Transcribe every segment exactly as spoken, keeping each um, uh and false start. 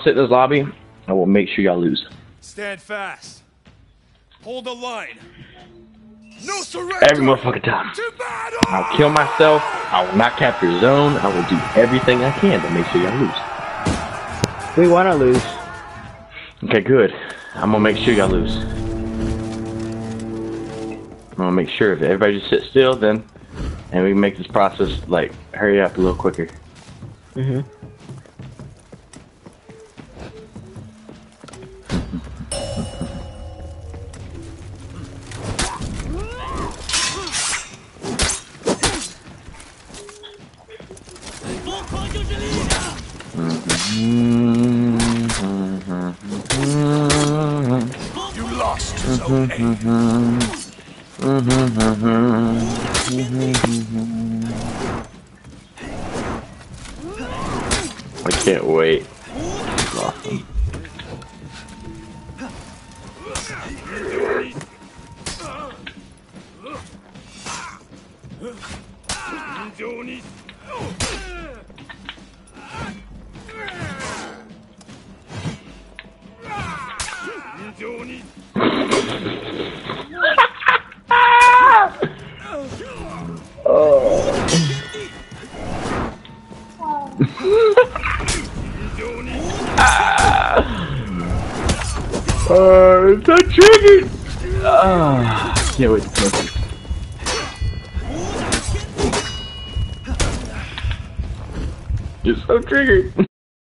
sit in this lobby, I will make sure y'all lose. Stand fast. Hold the line. No surrender. Every motherfucking time. I'll kill myself. I will not capture zone. I will do everything I can to make sure y'all lose. We want to lose. Okay, good. I'm gonna make sure y'all lose. I'm gonna make sure if everybody just sit still, then, and we can make this process like hurry up a little quicker. Mm-hmm. You lost, Zone A. I can't wait. Awesome. Oh, it's so triggered! Ah, oh, can't wait to smoke it. It's so triggered.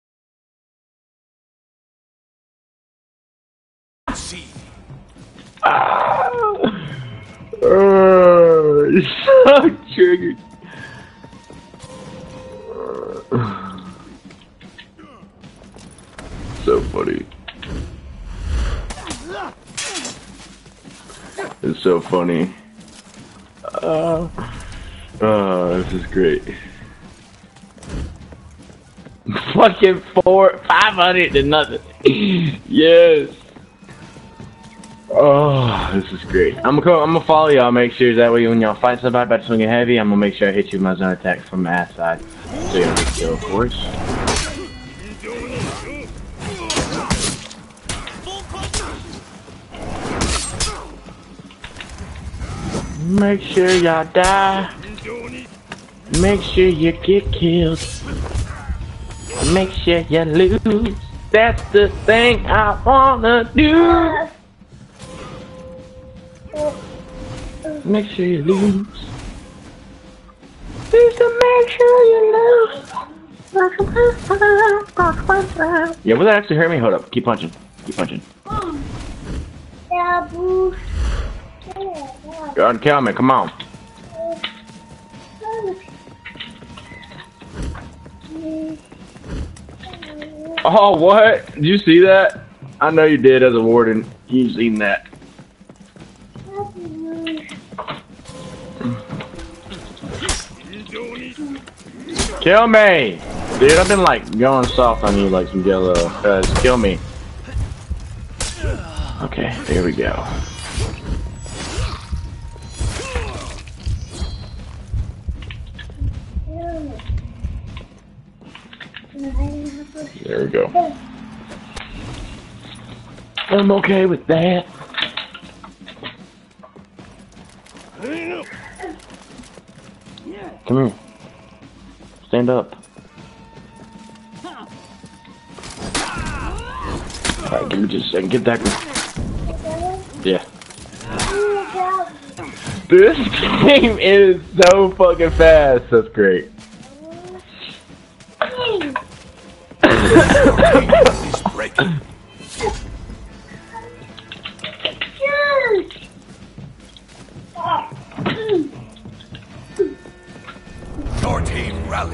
Ah, oh, it's so triggered. So funny. It's so funny. Uh, oh, this is great. Fucking four, five hundred to nothing. Yes. Oh, this is great. I'm gonna I'm gonna follow y'all. Make sure that way when y'all fight somebody about swinging heavy, I'm gonna make sure I hit you with my zone attack from the ass side, so you don't get killed, of course. Make sure y'all die. Make sure you get killed. Make sure you lose. That's the thing I wanna do. Make sure you lose. Please to make sure you lose. Yeah, will that actually hurt me? Hold up. Keep punching. Keep punching. Go ahead and kill me. Come on. Oh, what? Did you see that? I know you did as a warden. You've seen that. Kill me! Dude, I've been like going soft on you like some yellow. Uh, just kill me. Okay, there we go. There we go. I'm okay with that. Come here. Stand up. Alright, give me just a second. Get that. Yeah. This game is so fucking fast. That's great. Your team rallied.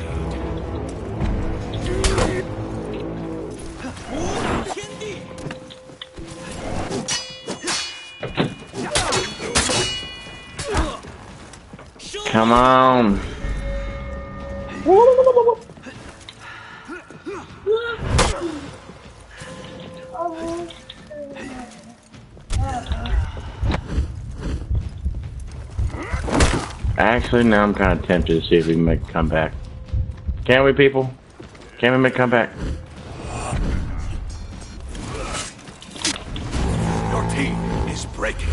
Come on. Actually, now I'm kind of tempted to see if we can make a comeback. Can we, people? Can we make a comeback? chain is breaking.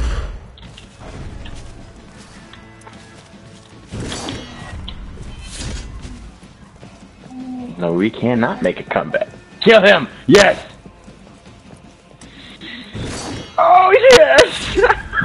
No, we cannot make a comeback. Kill him! Yes! Oh, yes!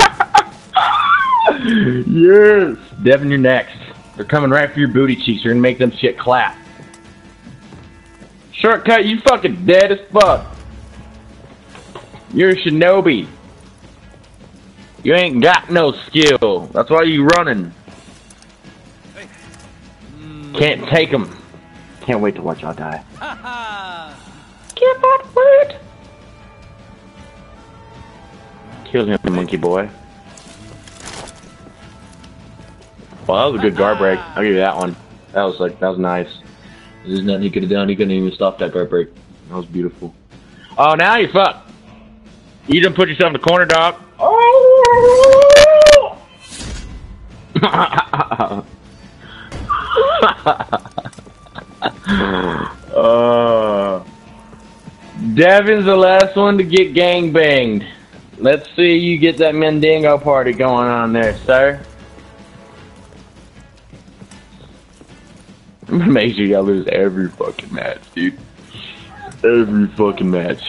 Yes! Devin, you're next. They're coming right for your booty cheeks. You're gonna make them shit clap. Shortcut, you fucking dead as fuck. You're a shinobi. You ain't got no skill. That's why you running. Can't take them. Can't wait to watch y'all die. Cannot wait. Kill him, monkey boy. Well, that was a good guard break. I'll give you that one. That was like, that was nice. There's nothing he could have done. He couldn't even stop that guard break. That was beautiful. Oh, now you're fucked. You done put yourself in the corner, dog. Oh! uh, Devin's the last one to get gang banged. Let's see you get that Mandingo party going on there, sir. I'm gonna make sure y'all lose every fucking match, dude. Every fucking match.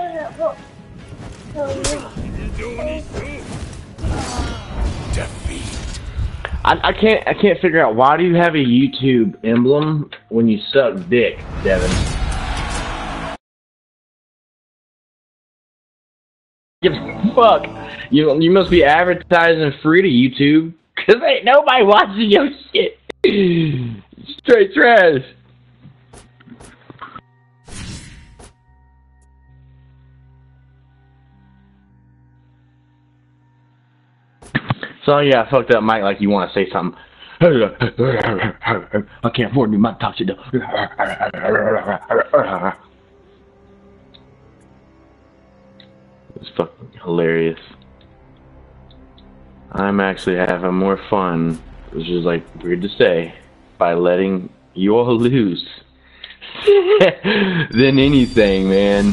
Defeat. I, I can't I can't figure out, why do you have a YouTube emblem when you suck dick, Devin? Give a fuck. You you must be advertising free to YouTube, cause ain't nobody watching your shit. Straight trash. So yeah, I fucked up Mike like you want to say something. I can't afford me, my talk shit. It's fucking hilarious. I'm actually having more fun, which is like weird to say, by letting you all lose than anything, man.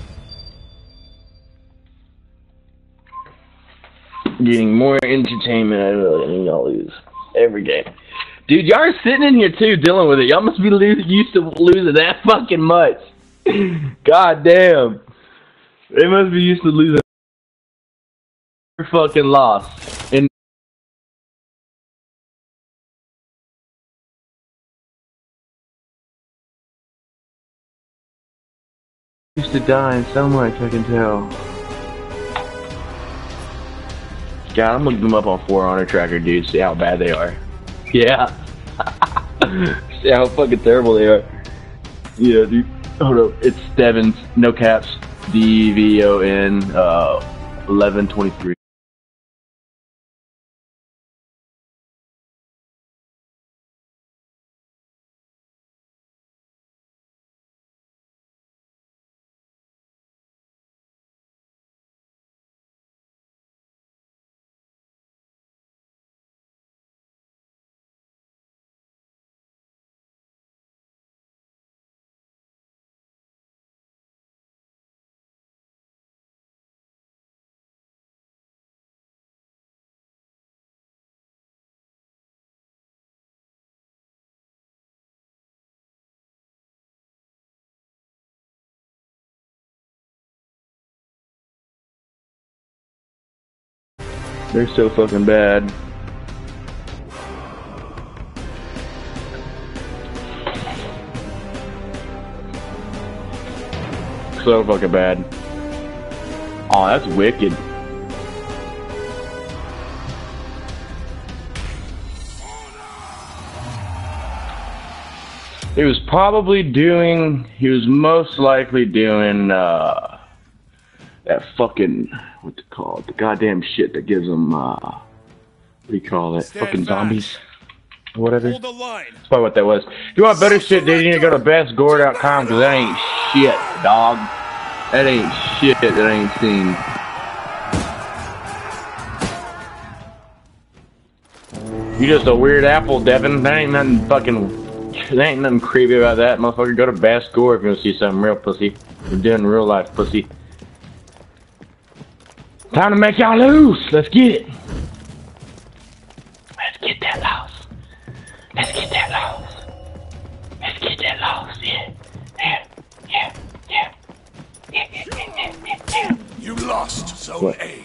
Getting more entertainment out of letting y'all lose every game. Dude, y'all are sitting in here too dealing with it. Y'all must be lo used to losing that fucking much. God damn. They must be used to losing fucking loss. And used to dying so much, I can tell. God, I'm looking them up on four Honor Tracker, dude. See how bad they are. Yeah. See how fucking terrible they are. Yeah, dude. Hold up. It's Devin's, no caps, D V O N, uh, eleven twenty-three. They're so fucking bad. So fucking bad. Oh, that's wicked. He was probably doing, he was most likely doing, uh, that fucking, what's it called? The goddamn shit that gives them, uh, what do you call it? Stand fucking back. Zombies? Whatever. Hold the line. That's probably what that was. If you want better shit, dude, you need to go to best gore dot com, because that ain't shit, dog. That ain't shit that I ain't seen. You just a weird apple, Devin. That ain't nothing fucking, there ain't nothing creepy about that, motherfucker. Go to Best Gore if you want to see something real, pussy. You're doing real life, pussy. Time to make y'all loose. Let's get it. Let's get that loss. Let's get that loss. Let's get that loss. Yeah. Yeah. Yeah. Yeah. Yeah. Yeah. Yeah. Yeah. Yeah. You lost Zone What? A.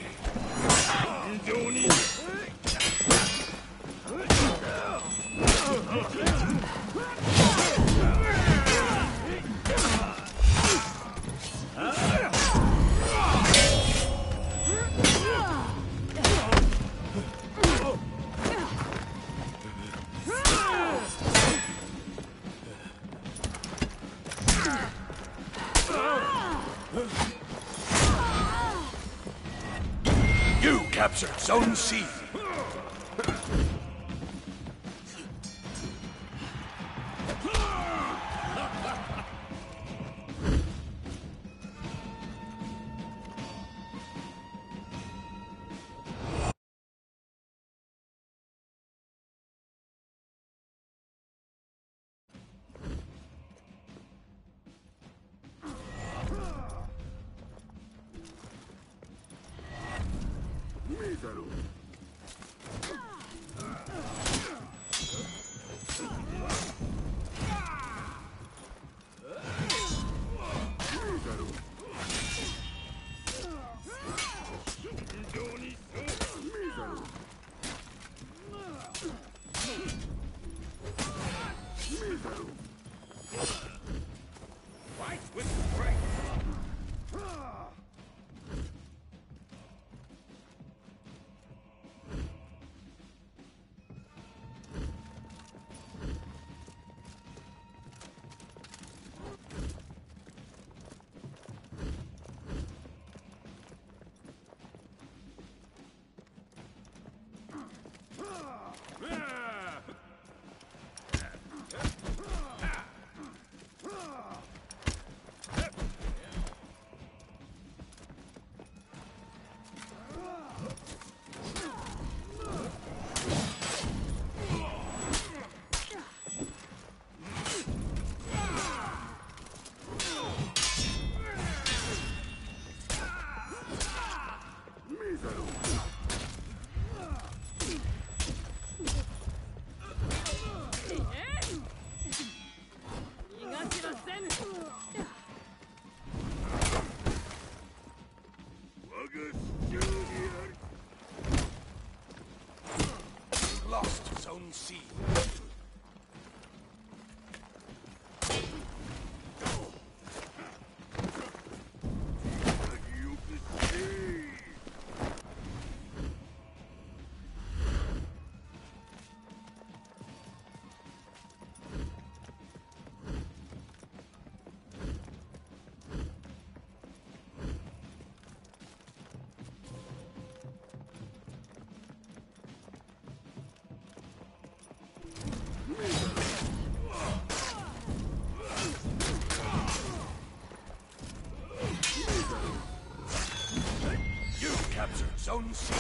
You captured Zone C. Lost Zone C. You captured Zone C.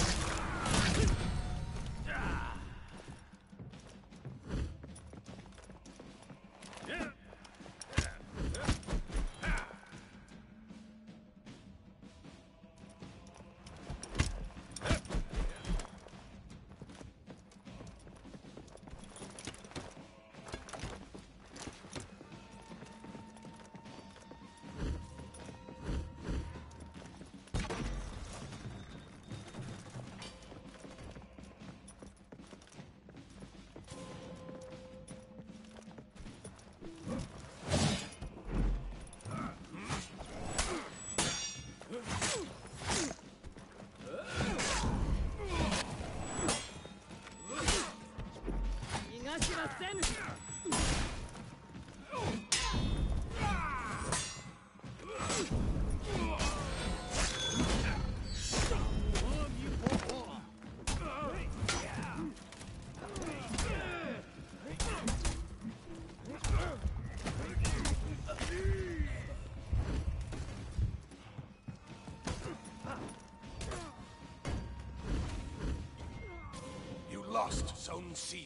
You lost Zone C.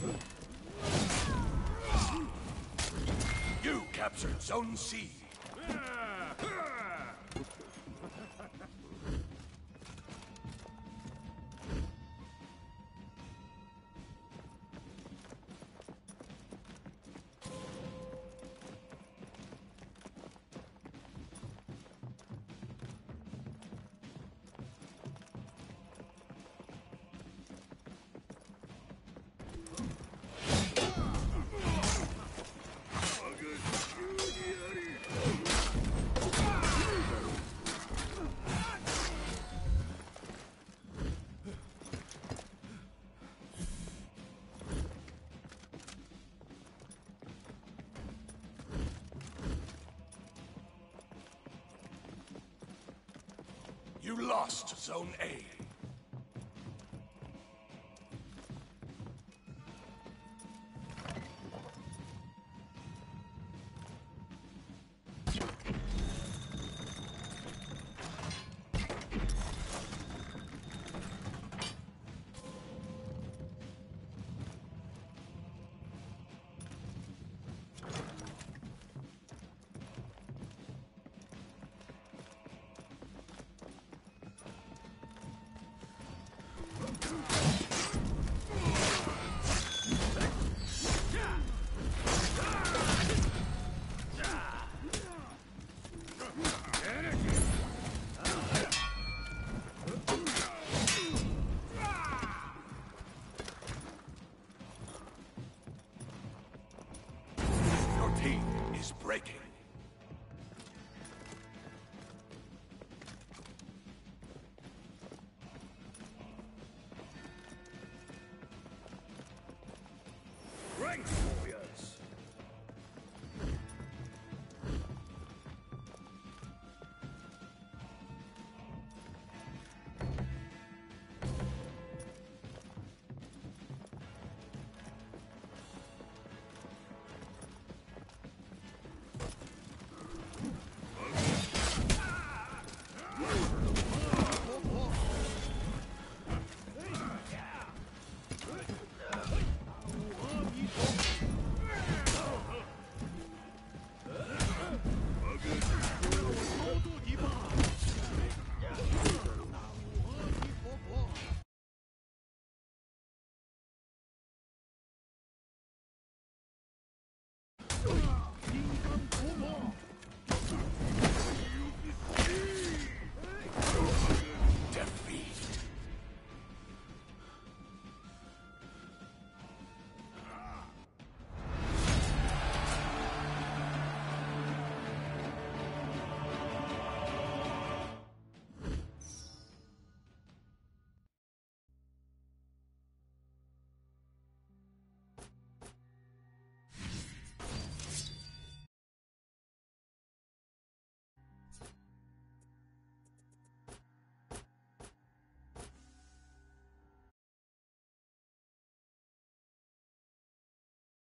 You captured Zone C. You lost Zone A. Your team is breaking. Rank!